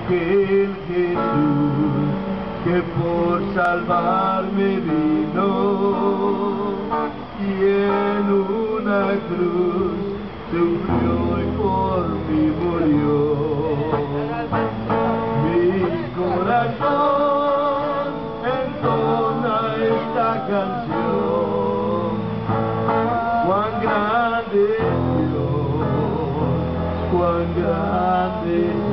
aquel Jesús que por salvarme vino y en una cruz sufrió y por mí murió. Mi corazón entona esta canción, cuán grande es Dios, cuán grande es